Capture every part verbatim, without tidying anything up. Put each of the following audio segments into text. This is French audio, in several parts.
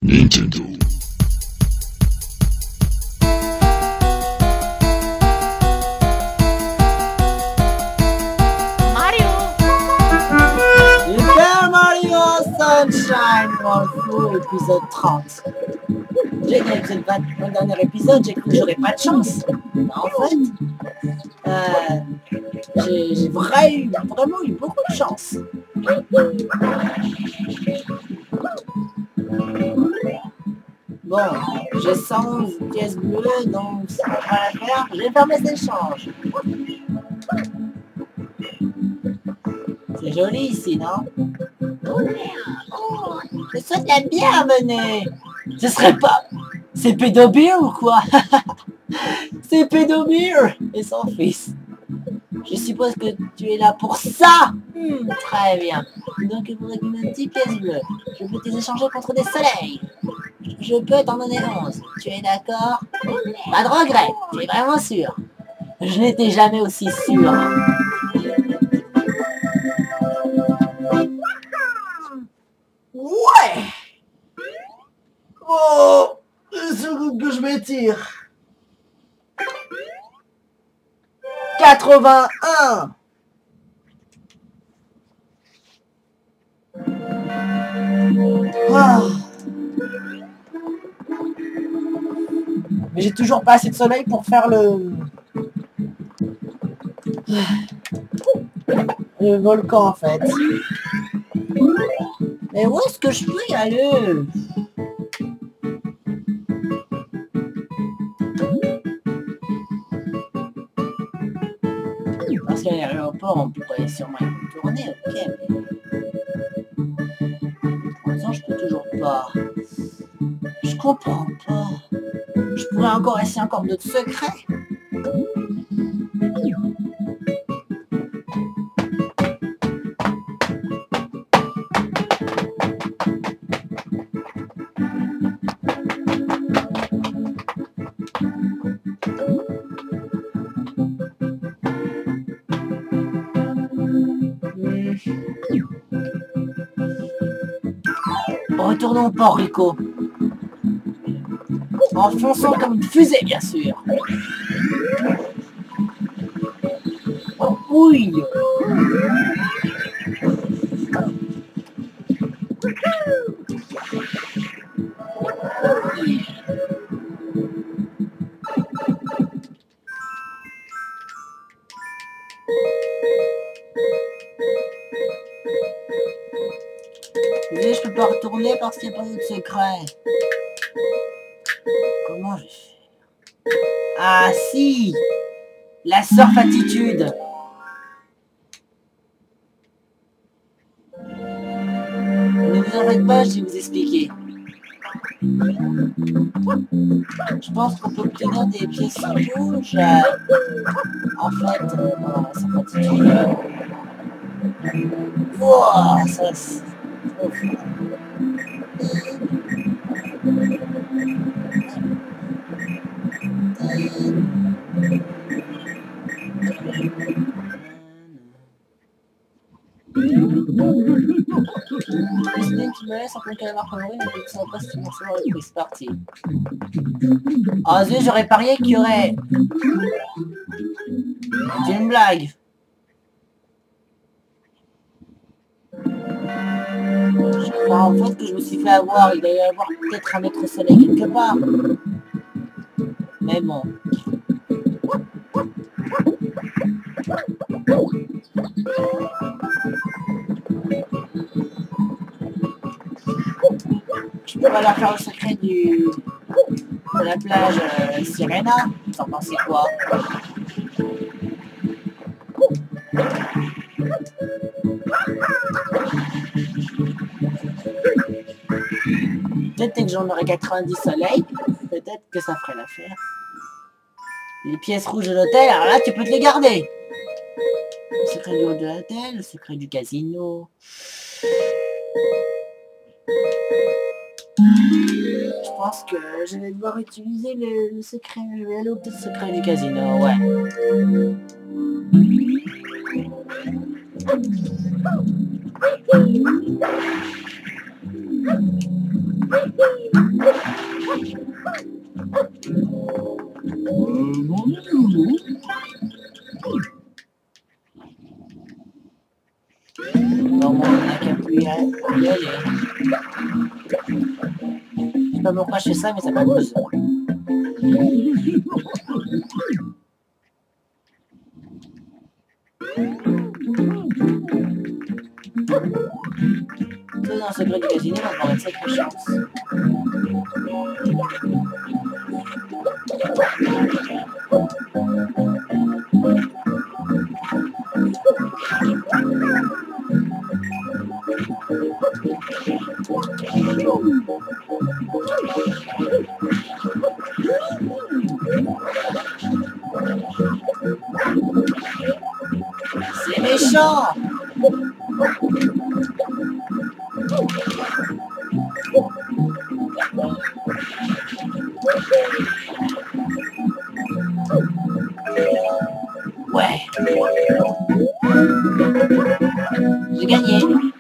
Nintendo. Mario. Super Mario Sunshine World Flow, épisode trente. J'ai dit que c'est le dernier épisode, j'ai cru que j'aurais pas de chance. Mais en fait, euh, j'ai vrai, vraiment eu beaucoup de chance. Bon, j'ai cent onze pièces bleues, donc ça va pas la faire. Je vais faire mes échanges. C'est joli ici, non? Oh, je souhaite la bienvenue. Ce serait pas... C'est Pédobir ou quoi? C'est Pédobir et son fils. Je suppose que tu es là pour ça. Hmm, très bien. Donc vous réclamez une petite pièce bleue. Je peux les échanger contre des soleils. Je peux t'en donner onze. Tu es d'accord? Pas de regret. Tu es vraiment sûr? Je n'étais jamais aussi sûr. Ouais. Oh, c'est que je m'étire. quatre-vingt-un. Ah. Mais j'ai toujours pas assez de soleil pour faire le... le volcan en fait. Mais où est-ce que je peux y aller? Parce qu'à l'aéroport on pourrait sûrement y retourner, ok, mais... pour l'instant je peux toujours pas. Je comprends pas. Je pourrais encore essayer encore d'autres secrets. Retournons au Port Rico. En fonçant comme une fusée, bien sûr. Oh, oui. Mais je peux pas retourner parce qu'il n'y a pas d'autre secret. Comment je vais faire? Ah si! La surf attitude! Ne vous en faites pas, je vais vous expliquer. Je pense qu'on peut obtenir des pièces rouges. En fait, euh, dans la surf attitude. Wow, ça c'est trop fort. Tu me laisses en tant qu'elle marque favori, mais je ne sais pas si tu m'en sauras le prix. C'est parti. Ah zut, j'aurais parié qu'il y aurait... C'est une blague. Je crois en fait que je me suis fait avoir. Il doit y avoir peut-être un autre soleil quelque part. Mais bon. Je pourrais leur faire le secret du... de la plage euh, Sirena. Vous en pensez quoi? Peut-être que j'en aurais quatre-vingt-dix soleils. Peut-être que ça ferait l'affaire. Les pièces rouges de l'hôtel, alors là tu peux te les garder. Le secret du hall de l'hôtel, le secret du casino. Je pense que je vais devoir utiliser le, le secret. Je vais aller au petit secret du casino, ouais. Bon, moi, on n'a qu'à plus y aller. Je sais pas pourquoi je fais ça, mais ça m'amuse. Tout dans le secret du casino, on va avoir une sacrée chance. C'est méchant! Ouais. J'ai gagné.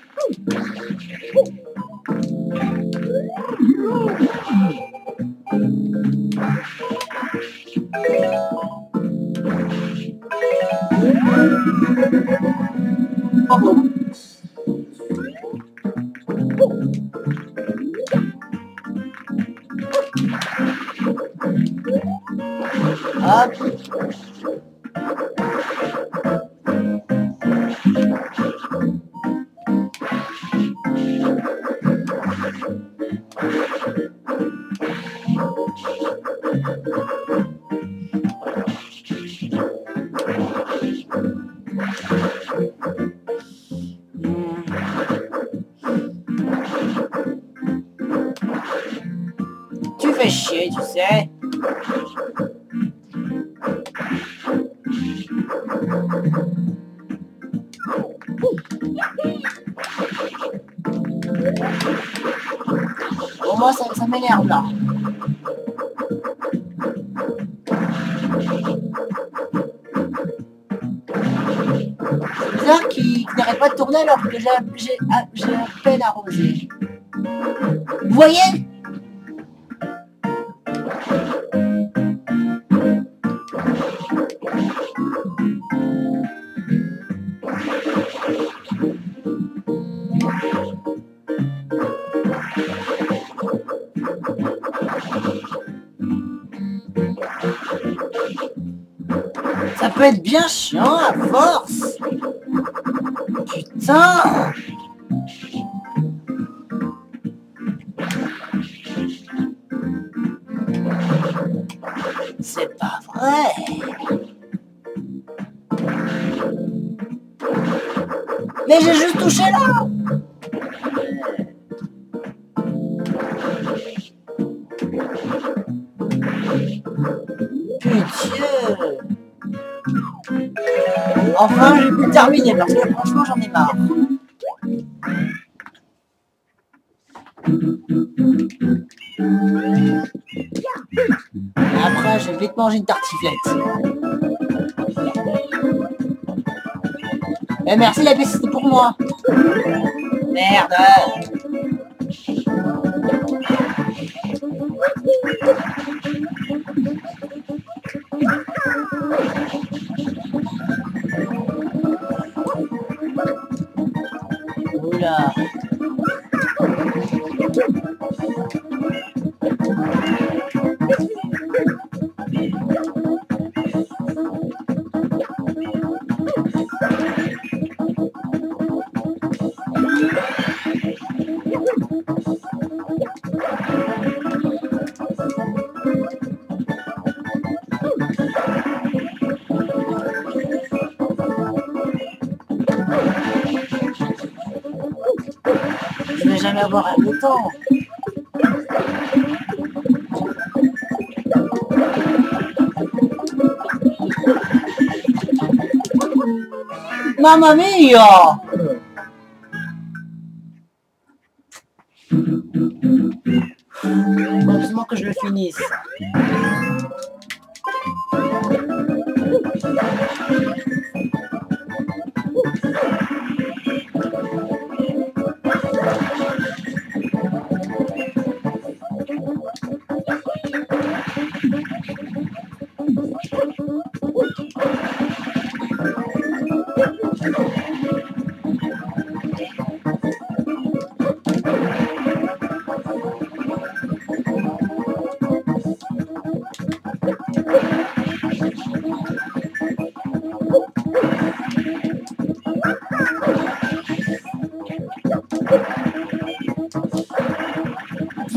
Bravo. Hop. Tu fais chier, tu sais. Bon, moi, ça, ça m'énerve, là. C'est bizarre qu'il n'arrête pas de tourner alors que j'ai à peine arrosé. Vous voyez? Ça peut être bien chiant à force. Putain. C'est pas vrai. Mais j'ai juste touché là. Putain. Enfin, j'ai pu terminer parce que franchement, j'en ai marre. Après, je vais vite manger une tartiflette. Eh merci, la piste, c'était pour moi. Merde. Oula. Je vais jamais avoir le temps. Mamma mia! Heureusement que je le finisse.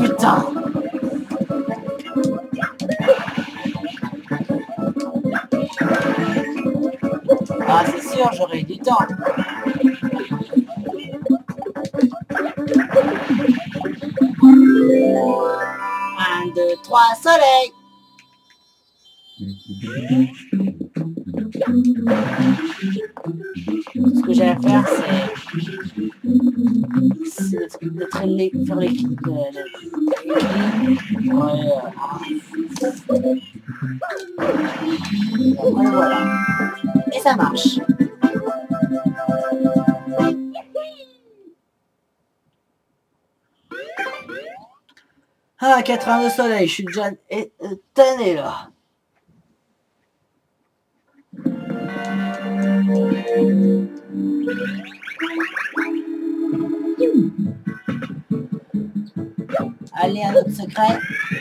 putain. Ah, c'est sûr, j'aurai du temps. Un, deux, trois, soleil. Ce que j'ai à faire, c'est de traîner, faire les clics. Ouais, après, voilà. Et ça marche. Ah, quatre-vingts de soleil, je suis déjà tanné là. Allez, un autre secret.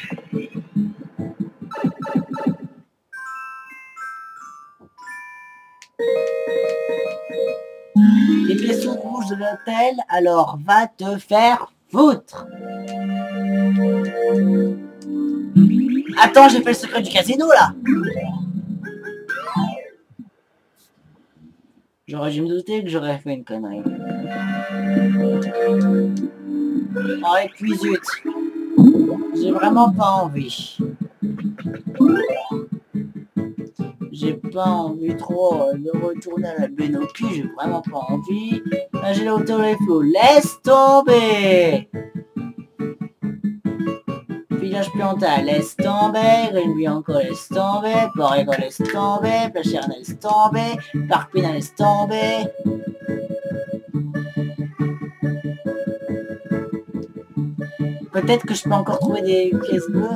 Les pièces rouges de l'hôtel, alors va te faire foutre. Attends, j'ai fait le secret du casino là. J'aurais dû me douter que j'aurais fait une connerie. Oh, et puis zut. J'ai vraiment pas envie. J'ai pas envie trop de retourner à la Benoki, j'ai vraiment pas envie. Là j'ai l'auto les flots, laisse tomber. Village Planta, laisse tomber. Green Bianco, laisse tomber. Borrego, laisse tomber. Placherne, laisse tomber. Parc Pina, laisse tomber. Peut-être que je peux encore trouver des pièces bleues.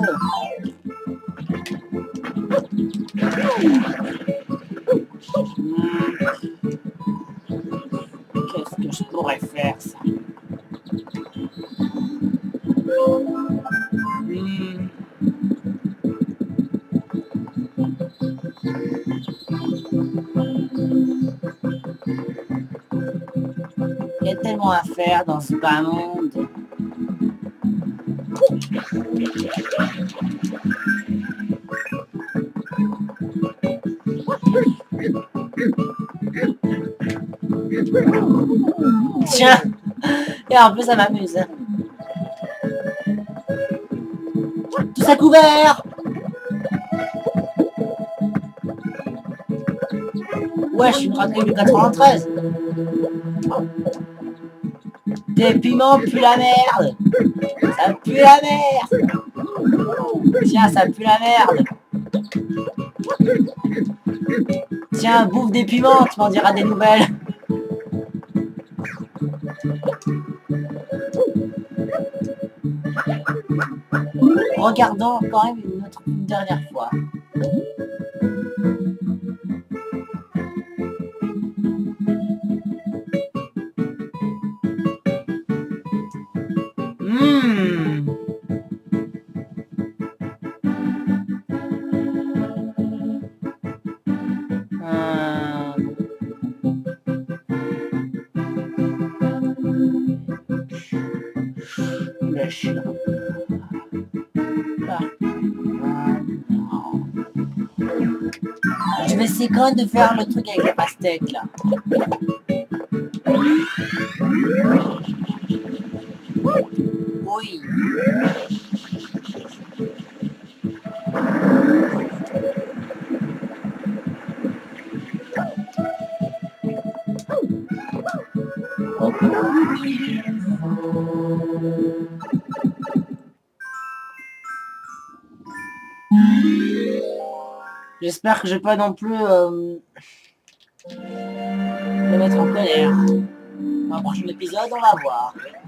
Hmm. Qu'est-ce que je pourrais faire, ça? Hmm. Il y a tellement à faire dans ce bas monde. Tiens, et en plus ça m'amuse. Tout ça couvert. Ouais, je suis une raquette du quatre-vingt-treize. Des piments puent la merde. Ça pue la merde. Tiens, ça pue la merde. Tiens, bouffe des piments, tu m'en diras des nouvelles. Regardons quand même une, autre, une dernière fois. Mmh. Euh... Le chien. Ah. Je vais essayer quand même de faire le truc avec les pastèques là. Oui. J'espère que je vais pas non plus euh, me mettre en colère. Dans le prochain épisode, on va voir.